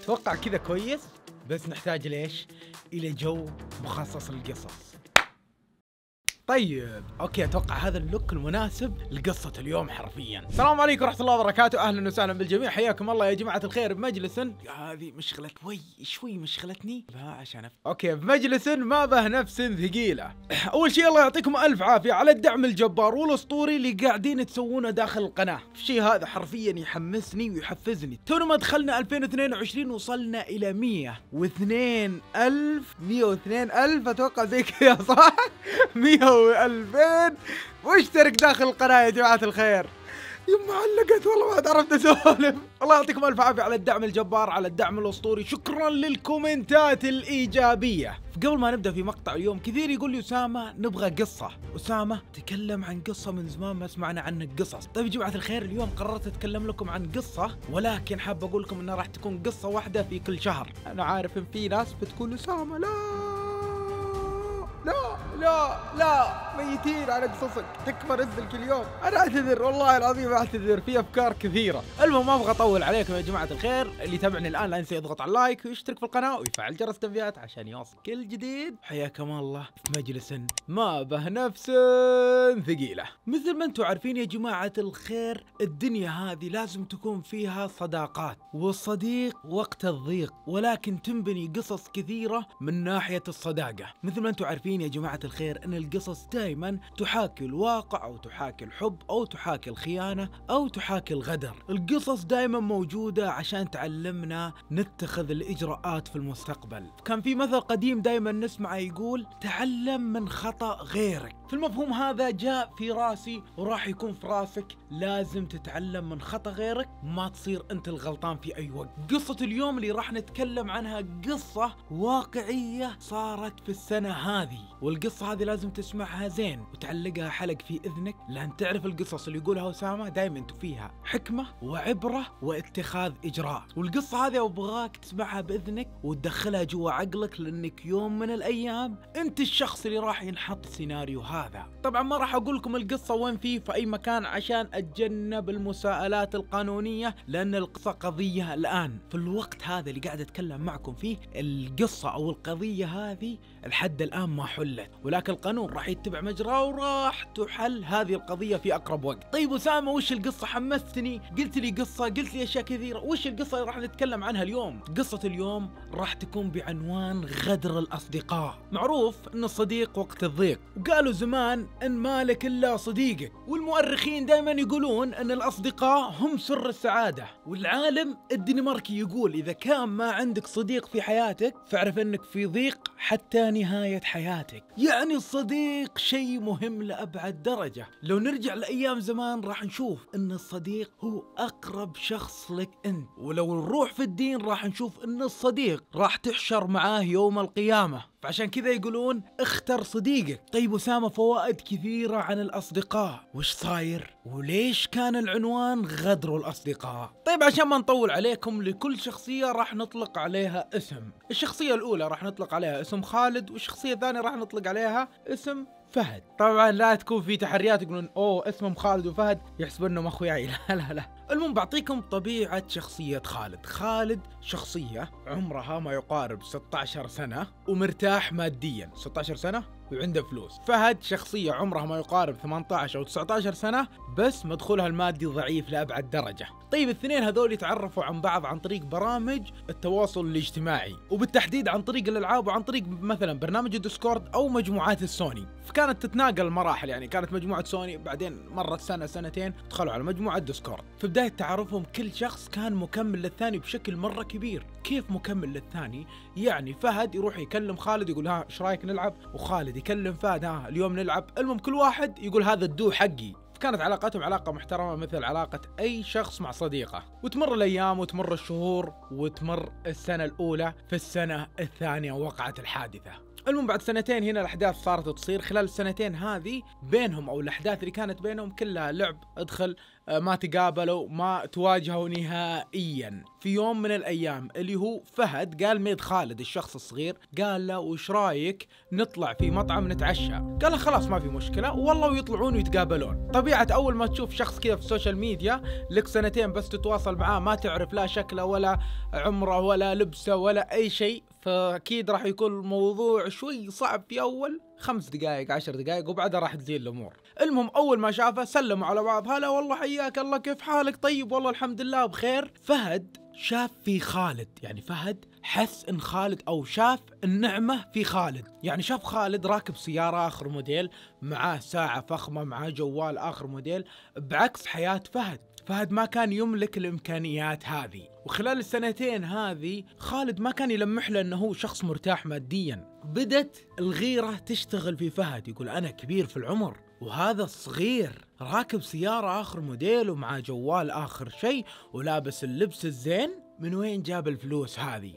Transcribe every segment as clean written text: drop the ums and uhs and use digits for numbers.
اتوقع كذا كويس، بس نحتاج ليش؟ الى جو مخصص للقصص. طيب اوكي، اتوقع هذا اللوك المناسب لقصة اليوم حرفيا. السلام عليكم ورحمة الله وبركاته، اهلا وسهلا بالجميع، حياكم الله يا جماعة الخير بمجلس. هذه مشغلة شوي مشغلتني عشان اوكي، بمجلس ما به نفس ثقيلة. اول شيء الله يعطيكم الف عافية على الدعم الجبار والاسطوري اللي قاعدين تسوونه داخل القناة. الشيء هذا حرفيا يحمسني ويحفزني. تونا ما دخلنا 2022 وصلنا الى 102,000 اتوقع زي كذا صح؟ 100 و2000 واشترك داخل القناة يا جماعة الخير. يما علقت والله ما عرفت اسولف. الله يعطيكم الف عافية على الدعم الجبار، على الدعم الاسطوري، شكرا للكومنتات الايجابية. قبل ما نبدا في مقطع اليوم، كثير يقول لي اسامة نبغى قصة، اسامة تكلم عن قصة من زمان ما سمعنا عنك قصص. طيب يا جماعة الخير، اليوم قررت اتكلم لكم عن قصة، ولكن حاب اقول لكم انها راح تكون قصة واحدة في كل شهر. انا عارف ان في ناس بتقول اسامة لا ميتين على قصصك، تكفى نزل كل يوم. انا اعتذر والله العظيم، اعتذر، في افكار كثيره. المهم ما ابغى اطول عليكم يا جماعه الخير، اللي يتابعني الان لا ينسى يضغط على اللايك ويشترك في القناه ويفعل جرس التنبيهات عشان يوصل كل جديد. حياكم الله في مجلس ما به نفس ثقيله. مثل ما انتم عارفين يا جماعه الخير، الدنيا هذه لازم تكون فيها صداقات، والصديق وقت الضيق، ولكن تنبني قصص كثيره من ناحيه الصداقه. مثل ما انتم عارفين يا جماعة الخير ان القصص دائما تحاكي الواقع، او تحاكي الحب، او تحاكي الخيانة، او تحاكي الغدر. القصص دائما موجودة عشان تعلمنا نتخذ الاجراءات في المستقبل. كان في مثل قديم دائما نسمعه يقول تعلم من خطأ غيرك. في المفهوم هذا جاء في راسي وراح يكون في راسك، لازم تتعلم من خطأ غيرك، ما تصير انت الغلطان في اي وقت. قصة اليوم اللي راح نتكلم عنها قصة واقعية صارت في السنة هذه، والقصة هذه لازم تسمعها زين وتعلقها حلق في اذنك، لان تعرف القصص اللي يقولها اسامة دائما فيها حكمة وعبرة واتخاذ اجراء. والقصة هذه ابغاك تسمعها باذنك وتدخلها جوا عقلك، لانك يوم من الايام انت الشخص اللي راح ينحط السيناريو هذا. طبعا ما راح اقول لكم القصة وين فيه في اي مكان عشان اتجنب المساءلات القانونية، لان القصة قضية الان في الوقت هذا اللي قاعد اتكلم معكم فيه. القصة او القضية هذه لحد الان ما حلت، ولكن القانون راح يتبع مجراه وراح تحل هذه القضية في اقرب وقت. طيب اسامة وش القصة؟ حمستني، قلت لي قصة، قلت لي اشياء كثيرة. وش القصة اللي راح نتكلم عنها اليوم؟ قصة اليوم راح تكون بعنوان غدر الاصدقاء. معروف ان الصديق وقت الضيق، وقالوا زمان ان مالك الا صديقك، والمؤرخين دائما يقولون ان الاصدقاء هم سر السعادة. والعالم الدنماركي يقول اذا كان ما عندك صديق في حياتك فاعرف انك في ضيق حتى نهاية حياتك. يعني الصديق شيء مهم لأبعد درجة. لو نرجع لأيام زمان راح نشوف ان الصديق هو أقرب شخص لك انت، ولو نروح في الدين راح نشوف ان الصديق راح تحشر معاه يوم القيامة. فعشان كذا يقولون اختر صديقك. طيب أسامة، فوائد كثيرة عن الأصدقاء، وش صاير؟ وليش كان العنوان غدر الأصدقاء؟ طيب عشان ما نطول عليكم، لكل شخصية راح نطلق عليها اسم. الشخصية الأولى راح نطلق عليها اسم خالد، والشخصية الثانية راح نطلق عليها اسم فهد. طبعا لا تكون في تحريات يقولون اوه اسمهم خالد وفهد يحسبون انهم اخوياي، لا. المهم بعطيكم طبيعة شخصية خالد. خالد شخصية عمرها ما يقارب 16 سنة ومرتاح ماديا، 16 سنة وعنده فلوس. فهد شخصية عمرها ما يقارب 18 أو 19 سنة بس مدخولها المادي ضعيف لأبعد درجة. طيب الاثنين هذول يتعرفوا عن بعض عن طريق برامج التواصل الاجتماعي، وبالتحديد عن طريق الألعاب وعن طريق مثلا برنامج الديسكورد أو مجموعات السوني. فكانت تتناقل المراحل، يعني كانت مجموعة سوني، بعدين مرت سنة سنتين دخلوا على مجموعة ديسكورد. في بداية تعارفهم كل شخص كان مكمل للثاني بشكل مرة كبير. كيف مكمل للثاني؟ يعني فهد يروح يكلم خالد يقول ها ايش رايك نلعب، وخالد يكلم فهد ها اليوم نلعب. المهم كل واحد يقول هذا الدو حقي. كانت علاقتهم علاقة محترمة مثل علاقة أي شخص مع صديقه. وتمر الأيام وتمر الشهور وتمر السنة الأولى. في السنة الثانية وقعت الحادثة. المهم بعد سنتين هنا الأحداث صارت تصير. خلال السنتين هذه بينهم أو الأحداث اللي كانت بينهم كلها لعب، ادخل ما تقابلوا، ما تواجهوا نهائيا. في يوم من الأيام اللي هو فهد قال ميد خالد الشخص الصغير، قال له وش رايك نطلع في مطعم نتعشى؟ قال له خلاص ما في مشكلة، والله ويطلعون ويتقابلون. طبيعة أول ما تشوف شخص كذا في السوشيال ميديا لك سنتين بس تتواصل معاه، ما تعرف لا شكله ولا عمره ولا لبسه ولا أي شيء، فأكيد راح يكون الموضوع شوي صعب في أول 5 دقائق 10 دقائق، وبعدها راح تزيل الأمور. المهم أول ما شافه سلموا على بعض، هلا والله حياك الله كيف حالك؟ طيب والله الحمد لله بخير. فهد شاف في خالد، يعني فهد حس ان خالد او شاف النعمة في خالد، يعني شاف خالد راكب سيارة آخر موديل، معاه ساعة فخمة، معاه جوال آخر موديل، بعكس حياة فهد. فهد ما كان يملك الإمكانيات هذه، وخلال السنتين هذه خالد ما كان يلمح له أنه هو شخص مرتاح ماديا. بدت الغيرة تشتغل في فهد، يقول أنا كبير في العمر وهذا الصغير راكب سيارة آخر موديل ومع جوال آخر شيء ولابس اللبس الزين، من وين جاب الفلوس هذه؟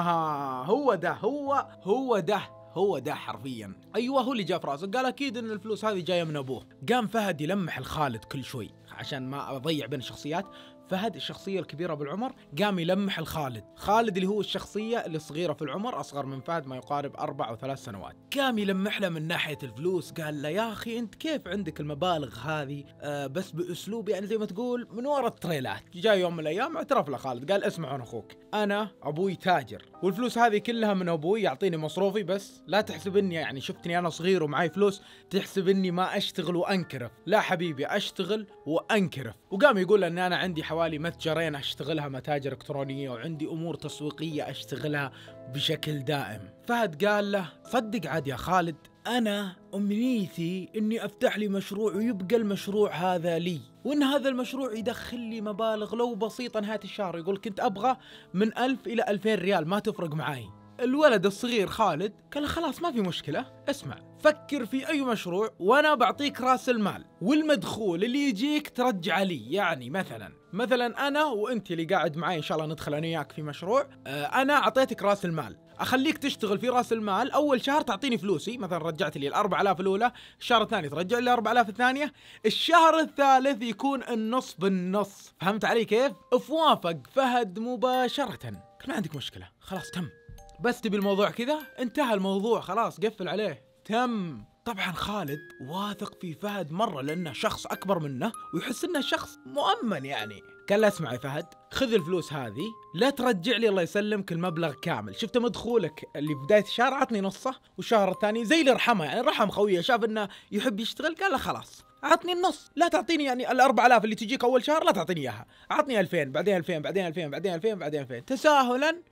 هو ده حرفيا، ايوه هو اللي جاء في راسه. قال اكيد ان الفلوس هذه جايه من ابوه. قام فهد يلمح الخالد كل شوي عشان ما اضيع بين الشخصيات. فهد الشخصية الكبيرة بالعمر قام يلمح الخالد، خالد اللي هو الشخصية اللي صغيرة في العمر، أصغر من فهد ما يقارب 4 أو 3 سنوات. قام يلمح له من ناحية الفلوس، قال له يا أخي أنت كيف عندك المبالغ هذه؟ بس بأسلوب يعني زي ما تقول من وراء التريلات. جاء يوم من الأيام اعترف له خالد، قال اسمع أنا أخوك، أنا أبوي تاجر والفلوس هذه كلها من أبوي، يعطيني مصروفي، بس لا تحسب إني يعني شفتني أنا صغير ومعي فلوس تحسب إني ما أشتغل وأنكرف، لا حبيبي أشتغل وأنكرف. وقام يقول أن أنا عندي حوالي متجرين أشتغلها متاجر إلكترونية، وعندي أمور تسويقية أشتغلها بشكل دائم. فهد قال له صدق عاد يا خالد، أنا أمنيتي إني أفتح لي مشروع ويبقى المشروع هذا لي، وإن هذا المشروع يدخل لي مبالغ لو بسيطة نهاية الشهر. يقول كنت أبغى من 1000 إلى 2000 ريال ما تفرق معاي. الولد الصغير خالد قال خلاص ما في مشكلة، اسمع فكر في أي مشروع وأنا بعطيك رأس المال، والمدخول اللي يجيك ترجع لي. يعني مثلا أنا وأنت اللي قاعد معي إن شاء الله ندخل أنا وياك في مشروع، أنا أعطيتك رأس المال، أخليك تشتغل في رأس المال. أول شهر تعطيني فلوسي، مثلا رجعت لي 4000 الأولى، الشهر الثاني ترجع لي 4000 الثانية، الشهر الثالث يكون النص بالنص. فهمت علي كيف؟ فوافق فهد مباشرة، قال ما عندك مشكلة خلاص تم، بس تبي الموضوع كذا انتهى الموضوع خلاص قفل عليه تم. طبعا خالد واثق في فهد مرة لأنه شخص أكبر منه ويحس إنه شخص مؤمن. يعني قال له اسمع يا فهد، خذ الفلوس هذه لا ترجع لي الله يسلمك المبلغ كامل، شفت مدخولك اللي في بداية الشهر عطني نصه، والشهر الثاني زي اللي رحمه، يعني رحم خويه شاف إنه يحب يشتغل، قال له خلاص عطني النص، لا تعطيني يعني 4000 اللي تجيك أول شهر لا تعطيني إياها، عطني 2000 بعدين 2000 بعدين 2000 بعدين 2000 بعدين 2000 تساهلا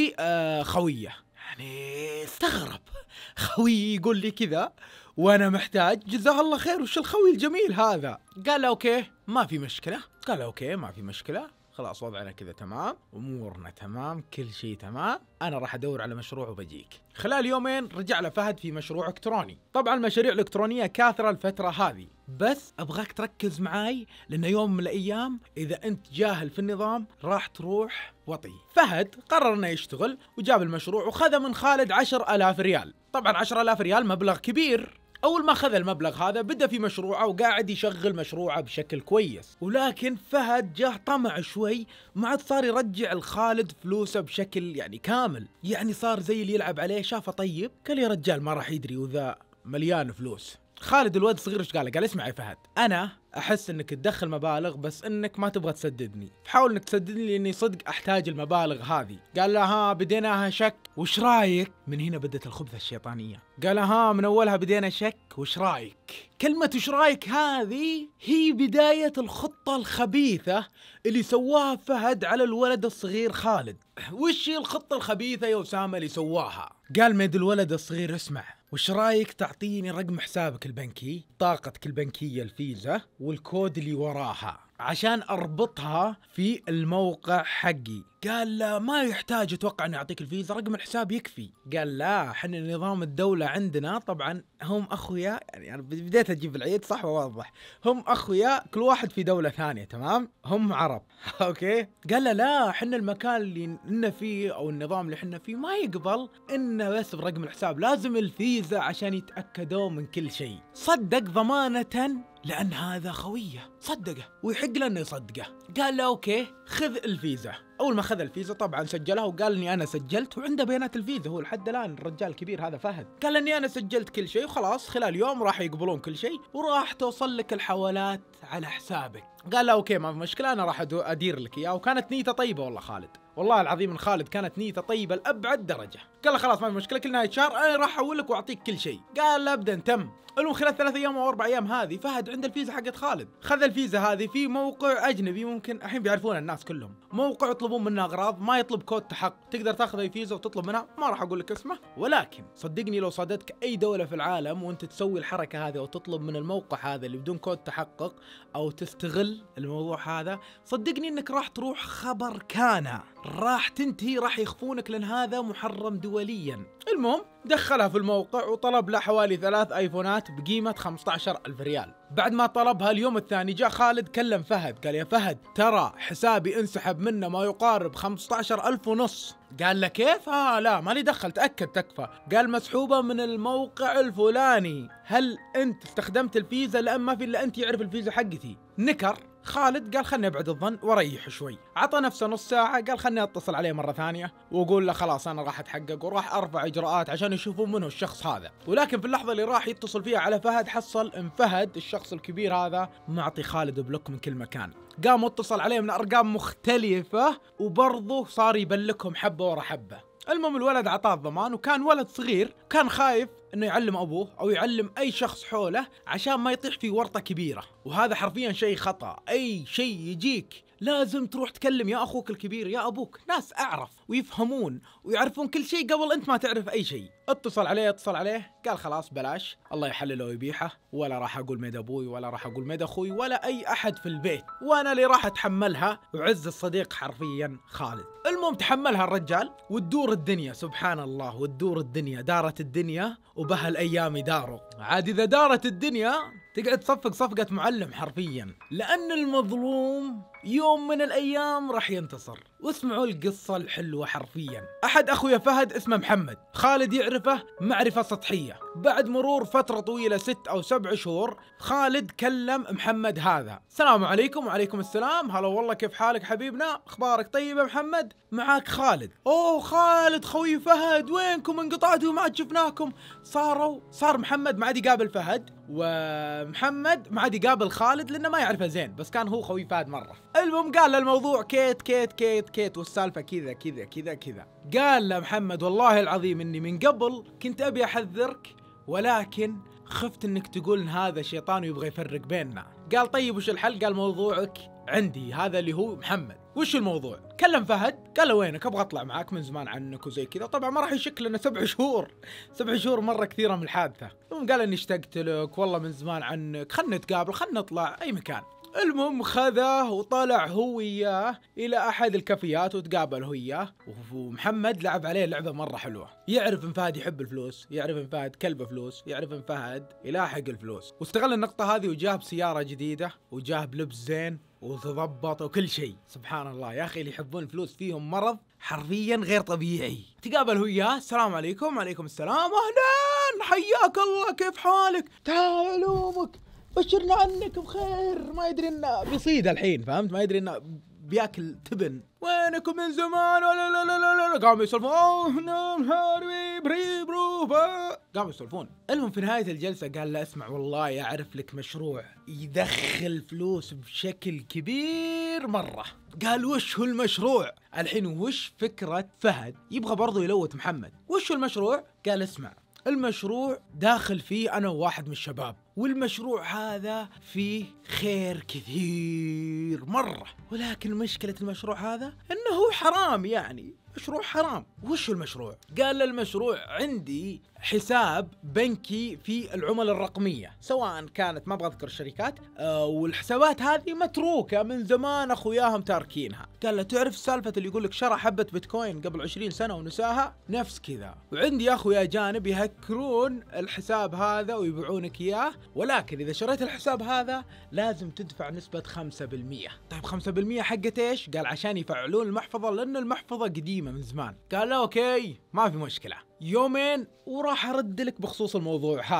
لخويه. يعني استغرب خوي يقول لي كذا وانا محتاج، جزاه الله خير وش الخوي الجميل هذا. قال له اوكي ما في مشكلة، قال له اوكي ما في مشكلة، خلاص وضعنا كذا تمام، امورنا تمام، كل شيء تمام، انا راح ادور على مشروع وبجيك. خلال يومين رجع له فهد في مشروع الكتروني. طبعا المشاريع الالكترونيه كاثره الفتره هذه، بس ابغاك تركز معاي لان يوم من الايام اذا انت جاهل في النظام راح تروح وطي. فهد قرر انه يشتغل وجاب المشروع وخذ من خالد 10,000 ريال. طبعا 10,000 ريال مبلغ كبير. أول ما أخذ المبلغ هذا بدأ في مشروعه وقاعد يشغل مشروعه بشكل كويس، ولكن فهد جاه طمع شوي، ما عاد صار يرجع الخالد فلوسه بشكل يعني كامل، يعني صار زي اللي يلعب عليه. شافه طيب قال يا رجال ما راح يدري وذا مليان فلوس. خالد الواد الصغير ايش قال اسمع يا فهد، أنا أحس إنك تدخل مبالغ بس إنك ما تبغى تسددني، حاول إنك تسددني لأني صدق أحتاج المبالغ هذه. قال له ها بديناها شك وش رايك؟ من هنا بدت الخبثة الشيطانية. قال له ها من أولها بدينا شك وش رايك؟ كلمة وش رايك هذه هي بداية الخطة الخبيثة اللي سواها فهد على الولد الصغير خالد. وش هي الخطة الخبيثة يا أسامة اللي سواها؟ قال ميد الولد الصغير اسمع، وش رايك تعطيني رقم حسابك البنكي، طاقتك البنكية الفيزا والكود اللي وراها عشان أربطها في الموقع حقي. قال لا ما يحتاج اتوقع اني اعطيك الفيزا، رقم الحساب يكفي. قال لا احنا نظام الدولة عندنا طبعا هم اخويا، يعني انا بديت اجيب العيد صح وواضح، هم اخويا كل واحد في دولة ثانية تمام، هم عرب اوكي. قال له لا احنا المكان اللي إننا فيه او النظام اللي احنا فيه ما يقبل انه بس برقم الحساب، لازم الفيزا عشان يتأكدوا من كل شيء. صدق ضمانة لأن هذا خويه صدقه ويحق له انه يصدقه. قال له اوكي خذ الفيزا. اول ما خذ الفيزا طبعا سجلها وقال اني انا سجلت، وعنده بيانات الفيزا هو لحد الان الرجال الكبير هذا فهد. قال اني انا سجلت كل شيء وخلاص خلال يوم راح يقبلون كل شيء وراح توصل لك الحوالات على حسابك. قال له اوكي ما في مشكله انا راح ادير لك اياه. وكانت نيته طيبه والله خالد، والله العظيم من خالد كانت نيته طيبه لابعد درجه. قال له خلاص ما في مشكله كل نهايه شهر انا راح احولك واعطيك كل شيء. قال له ابدا تم. المهم خلال 3 أيام أو 4 أيام هذه فهد عند الفيزا حقت خالد. خذ الفيزا هذه في موقع أجنبي ممكن الحين بيعرفون الناس كلهم، موقع يطلبون منه أغراض، ما يطلب كود تحقق، تقدر تاخذ أي فيزا وتطلب منها، ما راح أقول لك اسمه، ولكن صدقني لو صادتك أي دولة في العالم وأنت تسوي الحركة هذه وتطلب من الموقع هذا اللي بدون كود تحقق أو تستغل الموضوع هذا، صدقني إنك راح تروح خبر كان، راح تنتهي، راح يخفونك لأن هذا محرم دوليا. المهم دخلها في الموقع وطلب له حوالي 3 ايفونات بقيمة 15,000 ريال. بعد ما طلبها اليوم الثاني جاء خالد كلم فهد قال يا فهد ترى حسابي انسحب منه ما يقارب 15,500. قال له كيف؟ لا مالي دخل تأكد تكفى. قال مسحوبة من الموقع الفلاني. هل انت استخدمت الفيزا؟ لأن ما في الا انت يعرف الفيزا حقتي. نكر خالد قال خلني ابعد الظن واريح شوي. عطى نفسه نص ساعة قال خلني اتصل عليه مرة ثانية واقول له خلاص انا راح اتحقق وراح ارفع اجراءات عشان يشوفون منه الشخص هذا. ولكن في اللحظة اللي راح يتصل فيها على فهد حصل ان فهد الشخص الكبير هذا معطي خالد بلوك من كل مكان. قام اتصل عليه من ارقام مختلفة وبرضه صار يبلكهم حبة ورا حبة. المهم الولد عطاه الضمان وكان ولد صغير كان خايف انه يعلم ابوه او يعلم اي شخص حوله عشان ما يطيح في ورطة كبيرة، وهذا حرفيا شيء خطأ. اي شيء يجيك لازم تروح تكلم يا اخوك الكبير يا ابوك، ناس اعرف ويفهمون ويعرفون كل شيء قبل انت ما تعرف اي شيء. اتصل عليه قال خلاص بلاش الله يحلله ويبيحه، ولا راح اقول ميد ابوي ولا راح اقول ميد اخوي ولا اي احد في البيت، وانا اللي راح اتحملها وعز الصديق حرفيا خالد. المهم تحملها الرجال وتدور الدنيا سبحان الله، وتدور الدنيا دارت الدنيا وبها الايام داروا. عاد اذا دارت الدنيا تقعد تصفق صفقة معلم حرفيا، لأن المظلوم يوم من الأيام راح ينتصر. واسمعوا القصة الحلوة حرفيا. أحد أخويا فهد اسمه محمد، خالد يعرفه معرفة سطحية. بعد مرور فترة طويلة 6 أو 7 شهور خالد كلم محمد هذا. السلام عليكم. وعليكم السلام. هلا والله كيف حالك حبيبنا؟ أخبارك طيبة محمد؟ معاك خالد. أوه خالد خوي فهد وينكم؟ انقطعتوا ما عاد شفناكم. صار محمد ما عاد يقابل فهد، ومحمد ما عاد يقابل خالد لأنه ما يعرفه زين، بس كان هو خوي فهد مرة. المهم قال له الموضوع كيت والسالفة كذا. قال له محمد والله العظيم اني من قبل كنت ابي احذرك ولكن خفت انك تقول ان هذا شيطان ويبغى يفرق بيننا. قال طيب وش الحل؟ قال موضوعك عندي هذا اللي هو محمد. وش الموضوع؟ كلم فهد قال له وينك؟ ابغى اطلع معاك من زمان عنك وزي كذا. طبعا ما راح يشك لنا 7 شهور مرة كثيرة من الحادثة. قال اني اشتقت لك والله من زمان عنك، خلنا نتقابل خلنا نطلع اي مكان. المهم خذه وطلع هو وياه الى احد الكافيات وتقابل هو وياه، ومحمد لعب عليه لعبه مره حلوه. يعرف ان فهد يحب الفلوس، يعرف ان فهد كلب فلوس، يعرف ان فهد يلاحق الفلوس، واستغل النقطه هذه وجاب سياره جديده وجاب لبس زين وتضبط وكل شيء. سبحان الله يا اخي اللي يحبون الفلوس فيهم مرض حرفيا غير طبيعي. تقابل هو وياه السلام عليكم. وعليكم السلام. اهلا حياك الله كيف حالك؟ تعال علومك بشرنا عنك بخير. ما يدري انه بيصيد الحين فهمت، ما يدري انه بياكل تبن. وينكم من زمان؟ لا قاموا يسولفون. قاموا يسولفون. المهم في نهاية الجلسة قال له اسمع والله يعرف لك مشروع يدخل فلوس بشكل كبير مرة. قال وش هو المشروع؟ الحين وش فكرة فهد يبغى برضو يلوت محمد. وش هو المشروع؟ قال اسمع المشروع داخل فيه أنا وواحد من الشباب، والمشروع هذا فيه خير كثير مرة، ولكن مشكلة المشروع هذا إنه حرام، يعني مشروع حرام. وش المشروع؟ قال المشروع عندي حساب بنكي في العملة الرقمية، سواء كانت ما ابغى اذكر الشركات، والحسابات هذه متروكة من زمان اخوياهم تاركينها. قال له تعرف سالفة اللي يقول لك شرى حبة بيتكوين قبل 20 سنة ونساها؟ نفس كذا. وعندي اخويا اجانب يهكرون الحساب هذا ويبيعونك اياه، ولكن اذا شريت الحساب هذا لازم تدفع نسبة 5%. طيب 5% حقت ايش؟ قال عشان يفعلون المحفظة لأن المحفظة قديمة من زمان. قال له اوكي ما في مشكلة، يومين وراح ارد لك بخصوص الموضوع هذا.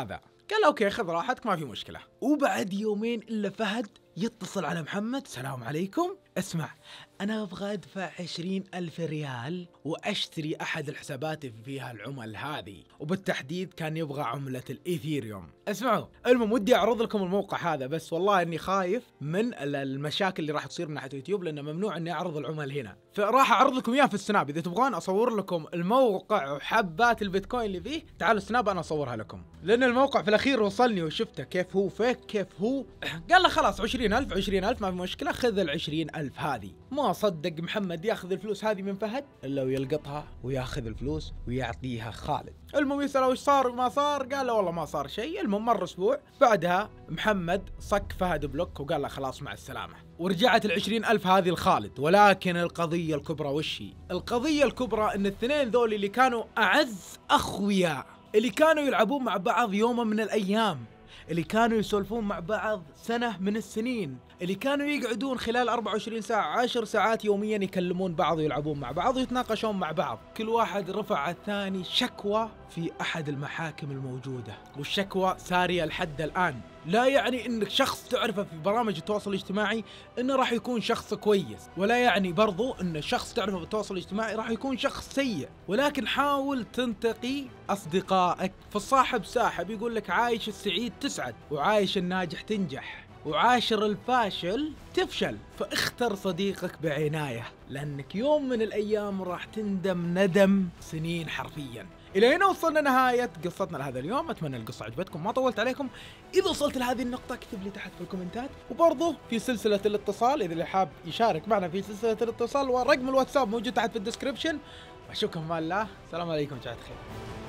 قال له اوكي خذ راحتك ما في مشكله. وبعد يومين الا فهد يتصل على محمد، السلام عليكم، اسمع أنا أبغى أدفع 20,000 ريال وأشتري أحد الحسابات اللي فيها العمل هذه، وبالتحديد كان يبغى عملة الإيثيريوم. اسمعوا، المهم ودي أعرض لكم الموقع هذا، بس والله إني خايف من المشاكل اللي راح تصير من ناحية يوتيوب، لأنه ممنوع إني أعرض العمل هنا، فراح أعرض لكم إياه في السناب. إذا تبغون أصور لكم الموقع وحبات البيتكوين اللي فيه، تعالوا السناب أنا أصورها لكم، لأن الموقع في الأخير وصلني وشفته كيف هو فيك كيف هو. قال له خلاص 20,000 ما في مشكلة، خذ 20,000 هذه. ما صدق محمد ياخذ الفلوس هذه من فهد الا ويلقطها وياخذ الفلوس ويعطيها خالد. المهم يسأله وش صار وما صار، قال له والله ما صار شيء. المهم مر اسبوع، بعدها محمد صك فهد بلوك وقال له خلاص مع السلامة، ورجعت 20,000 هذه لخالد. ولكن القضية الكبرى وش هي؟ القضية الكبرى ان الاثنين ذول اللي كانوا اعز اخوياء، اللي كانوا يلعبون مع بعض يوم من الايام، اللي كانوا يسولفون مع بعض سنة من السنين، اللي كانوا يقعدون خلال 24 ساعة 10 ساعات يوميا يكلمون بعض ويلعبون مع بعض ويتناقشون مع بعض، كل واحد رفع الثاني شكوى في أحد المحاكم الموجودة، والشكوى سارية لحد الآن. لا يعني انك شخص تعرفه في برامج التواصل الاجتماعي انه راح يكون شخص كويس، ولا يعني برضو ان شخص تعرفه في التواصل الاجتماعي راح يكون شخص سيء، ولكن حاول تنتقي اصدقائك. فالصاحب ساحب، يقول لك عايش السعيد تسعد، وعايش الناجح تنجح، وعاشر الفاشل تفشل. فاختر صديقك بعناية، لانك يوم من الايام راح تندم ندم سنين حرفيا. الى هنا وصلنا نهاية قصتنا لهذا اليوم، اتمنى القصة عجبتكم، ما طولت عليكم. اذا وصلت لهذه النقطة اكتب لي تحت في الكومنتات، وبرضه في سلسلة الاتصال اذا اللي حاب يشارك معنا في سلسلة الاتصال، ورقم الواتساب موجود تحت في الديسكريبشن. واشوفكم في امان الله، السلام عليكم، جزاكم خير.